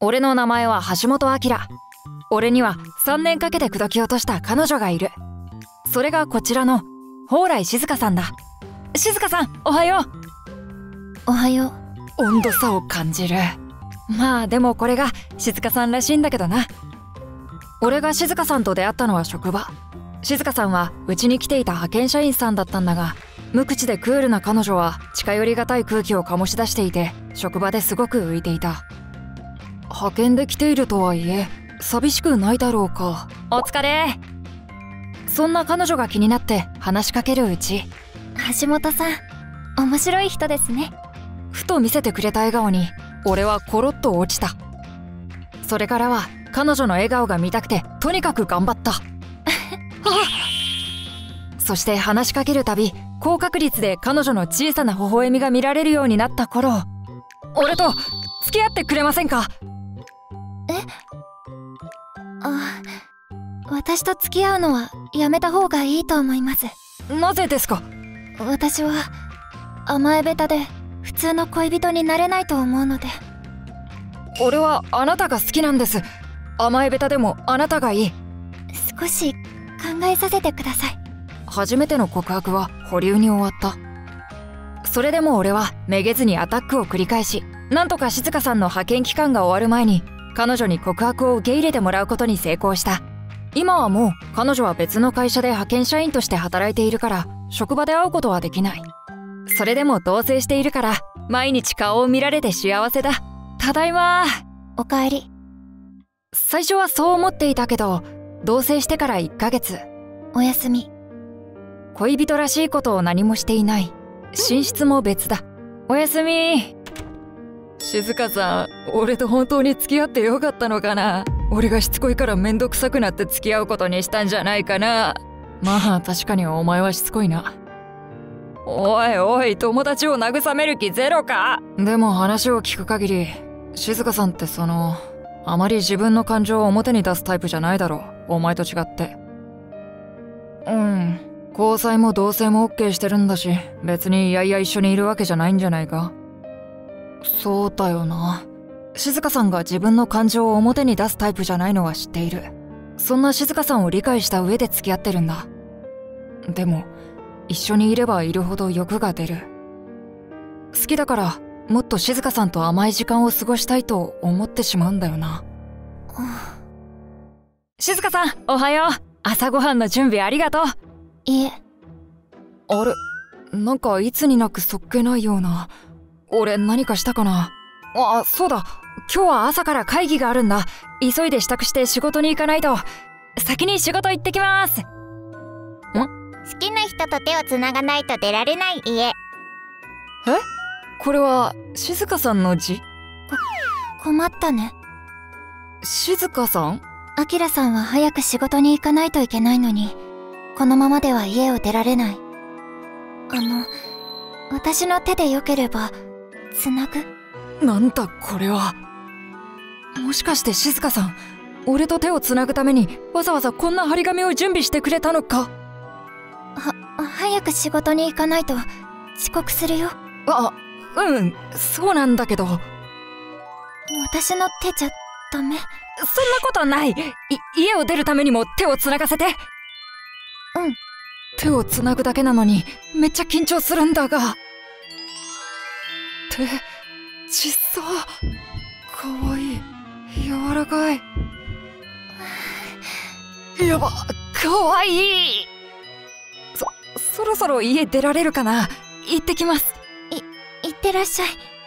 俺の名前は橋本明。俺には3年かけて口説き落とした彼女がいる。それがこちらの蓬莱静香さんだ。静香さん、おはよう。 おはよう。 温度差を感じる。まあでもこれが静香さんらしいんだけどな。俺が静香さんと出会ったのは職場。静香さんはうちに来ていた派遣社員さんだったんだが、無口でクールな彼女は近寄りがたい空気を醸し出していて、職場ですごく浮いていた。派遣で来ているとはいえ寂しくないだろうか。お疲れ。そんな彼女が気になって話しかけるうち、 橋本さん、面白い人ですね。 ふと見せてくれた笑顔に俺はコロッと落ちた。それからは彼女の笑顔が見たくてとにかく頑張ったそして話しかけるたび高確率で彼女の小さな微笑みが見られるようになった頃、俺と付き合ってくれませんか？ 私と付き合うのはやめた方がいいと思います。 なぜですか？ 私は甘え下手で普通の恋人になれないと思うので。 俺はあなたが好きなんです。甘え下手でもあなたがいい。 少し考えさせてください。 初めての告白は保留に終わった。それでも俺はめげずにアタックを繰り返し、なんとか静香さんの派遣期間が終わる前に彼女に告白を受け入れてもらうことに成功した。今はもう彼女は別の会社で派遣社員として働いているから職場で会うことはできない。それでも同棲しているから毎日顔を見られて幸せだ。ただいま。 おかえり。 最初はそう思っていたけど、同棲してから1ヶ月。 おやすみ。 恋人らしいことを何もしていない。寝室も別だ。おやすみ。静香さん、俺と本当に付き合ってよかったのかな？俺がしつこいからめんどくさくなって付き合うことにしたんじゃないかな。まあ確かにお前はしつこいな。おいおい、友達を慰める気ゼロか？でも話を聞く限り静香さんってあまり自分の感情を表に出すタイプじゃないだろう、お前と違って。交際も同棲も OK してるんだし、別にいやいや一緒にいるわけじゃないんじゃないか。そうだよな。静香さんが自分の感情を表に出すタイプじゃないのは知っている。そんな静香さんを理解した上で付き合ってるんだ。でも一緒にいればいるほど欲が出る。好きだからもっと静香さんと甘い時間を過ごしたいと思ってしまうんだよな。静香さん、おはよう。朝ごはんの準備ありがとう。 いえ。 あれ、なんかいつになくそっけないような。俺何かしたかな。あ、そうだ、今日は朝から会議があるんだ。急いで支度して仕事に行かないと。先に仕事行ってきます。 好きな人と手をつながないと出られない家。 これは静香さんの字？ 困ったね。 静香さん？ 明さんは早く仕事に行かないといけないのに、このままでは家を出られない。私の手でよければつなぐ？ なんだこれは。もしかして静香さん、俺と手をつなぐためにわざわざこんな張り紙を準備してくれたのか？ 早く仕事に行かないと遅刻するよ。 そうなんだけど。 私の手じゃダメ？ そんなことない。家を出るためにも手をつながせて。手をつなぐだけなのにめっちゃ緊張するんだが。手ちっさ、かわいい、柔らかい。やば、かわいい。そろそろ家出られるかな。行ってきます。 いってらっしゃ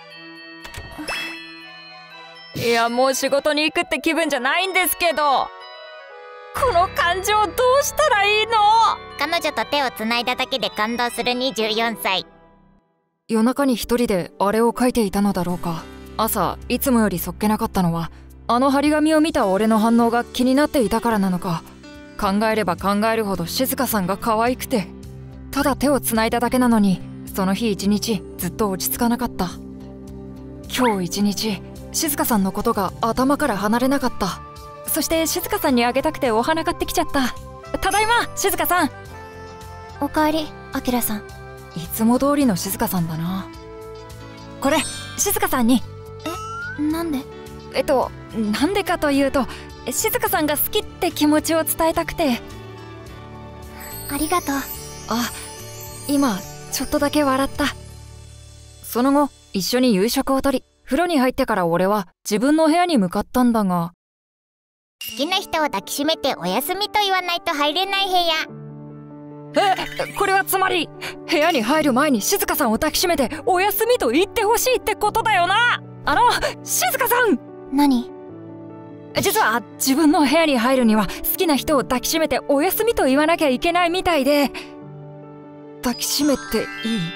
い。 いや、もう仕事に行くって気分じゃないんですけど。この感情どうしたらいいの？ 彼女と手をつないだだけで感動する24歳。 夜中に一人であれを書いていたのだろうか。朝いつもよりそっけなかったのはあの張り紙を見た俺の反応が気になっていたからなのか。考えれば考えるほど静香さんが可愛くて、ただ手をつないだだけなのにその日一日ずっと落ち着かなかった。今日一日静香さんのことが頭から離れなかった。そして静香さんにあげたくてお花買ってきちゃった。ただいま、静香さん。 おかえり、明さん。 いつも通りの静香さんだな。これ静香さんに。 なんで？ なんでかというと、静香さんが好きって気持ちを伝えたくて。 ありがとう。 あ、今ちょっとだけ笑った。その後一緒に夕食をとり、風呂に入ってから俺は自分の部屋に向かったんだが、 好きな人を抱きしめておやすみと言わないと入れない部屋。 これはつまり部屋に入る前に静香さんを抱きしめておやすみと言ってほしいってことだよな。静香さん、 何？ 実は自分の部屋に入るには好きな人を抱きしめておやすみと言わなきゃいけないみたいで、抱きしめていい？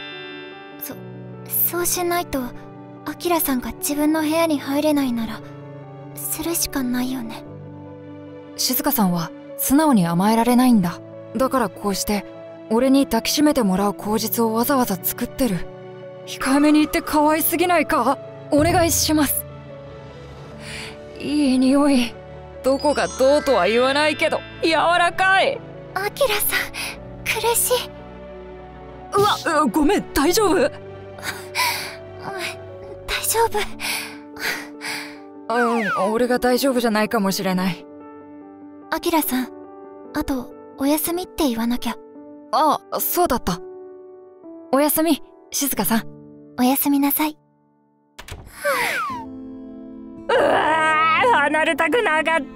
そうしないとアキラさんが自分の部屋に入れないならするしかないよね。 静香さんは素直に甘えられないんだ。だからこうして俺に抱きしめてもらう口実をわざわざ作ってる。控えめに言って可愛すぎないか？お願いします。いい匂い。どこがどうとは言わないけど柔らかい。 アキラさん、苦しい。 うわ、ごめん、大丈夫？ 大丈夫。 俺が大丈夫じゃないかもしれない。 アキラさん、あとおやすみって言わなきゃ。 あ、そうだった。おやすみ、静香さん。 おやすみなさい。 離れたくなかった。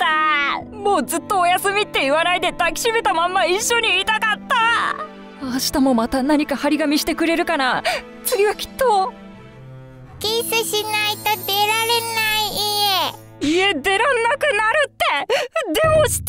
もうずっとおやすみって言わないで抱きしめたまんま一緒にいたかった。明日もまた何か張り紙してくれるかな。次はきっとキスしないと出られない家出らんなくなるって。でもして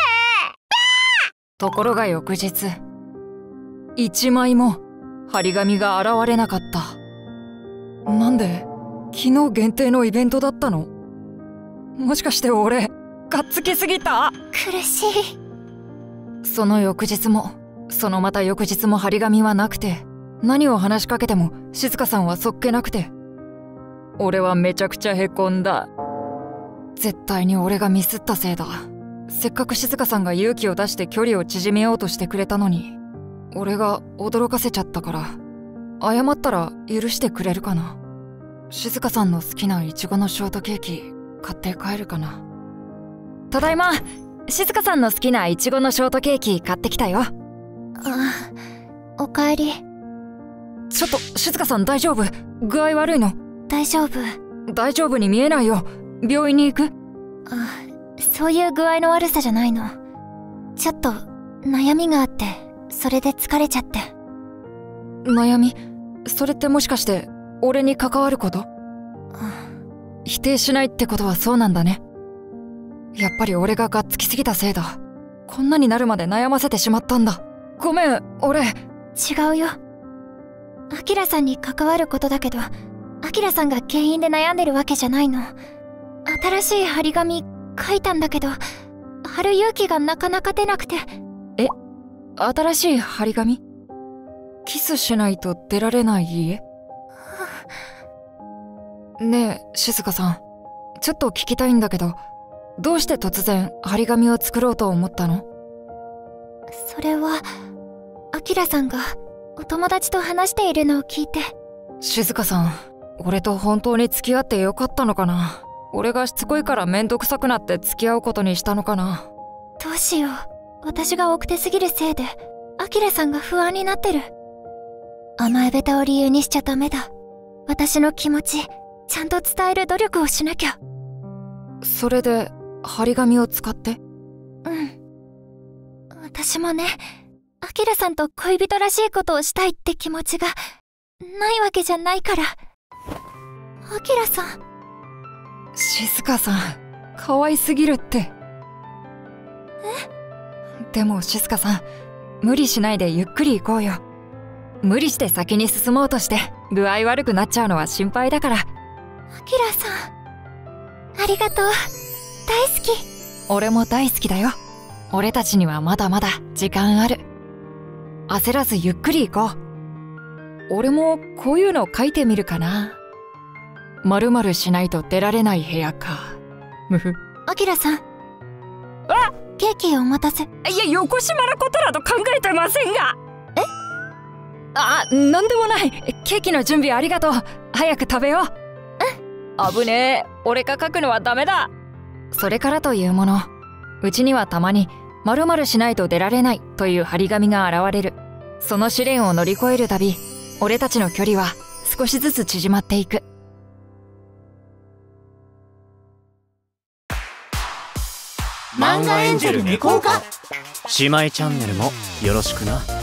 ところが翌日、一枚も張り紙が現れなかった。なんで？昨日限定のイベントだったの？もしかして俺がっつきすぎた？ 苦しい。 その翌日もそのまた翌日も張り紙はなくて、何を話しかけても静香さんはそっけなくて、俺はめちゃくちゃへこんだ。絶対に俺がミスったせいだ。せっかく静香さんが勇気を出して距離を縮めようとしてくれたのに、俺が驚かせちゃったから、謝ったら許してくれるかな。静香さんの好きなイチゴのショートケーキ買って帰るかな。ただいま。静香さんの好きなイチゴのショートケーキ買ってきたよ。 おかえり。 ちょっと静香さん大丈夫？具合悪いの？ 大丈夫。 大丈夫に見えないよ。病院に行く？ そういう具合の悪さじゃないの。ちょっと悩みがあって、それで疲れちゃって。 悩み？それってもしかして俺に関わること？否定しないってことはそうなんだね。やっぱり俺ががっつきすぎたせいだ。こんなになるまで悩ませてしまったんだ。ごめん、俺。 違うよ。アキラさんに関わることだけど、アキラさんが原因で悩んでるわけじゃないの。新しい張り紙書いたんだけど、貼る勇気がなかなか出なくて。 新しい張り紙？キスしないと出られない家？ねえ、静香さん。ちょっと聞きたいんだけど、どうして突然張り紙を作ろうと思ったの？ それは、アキラさんがお友達と話しているのを聞いて。 静香さん、俺と本当に付き合ってよかったのかな？俺がしつこいからめんどくさくなって付き合うことにしたのかな？ どうしよう。私が奥手すぎるせいで、アキラさんが不安になってる。甘え下手を理由にしちゃダメだ。私の気持ち、ちゃんと伝える努力をしなきゃ。 それで、張り紙を使って？ 私もね、アキラさんと恋人らしいことをしたいって気持ちがないわけじゃないから。アキラさん。 静香さん、可愛すぎるって。でも静香さん、無理しないでゆっくり行こうよ。無理して先に進もうとして具合悪くなっちゃうのは心配だから。 アキラさん、ありがとう。大好き。 俺も大好きだよ。俺たちにはまだまだ時間ある。焦らずゆっくり行こう。俺もこういうの書いてみるかな。〇〇しないと出られない部屋か。むふ。 アキラさん。ケーキお待たせ。 いや、横島なことなど考えてませんが。なんでもない。ケーキの準備ありがとう。早く食べよう。 危ねえ、俺が書くのはダメだ。それからというもの、うちにはたまに〇〇しないと出られないという張り紙が現れる。その試練を乗り越えるたび、俺たちの距離は少しずつ縮まっていく。 漫画エンジェル猫化。 姉妹チャンネルもよろしくな。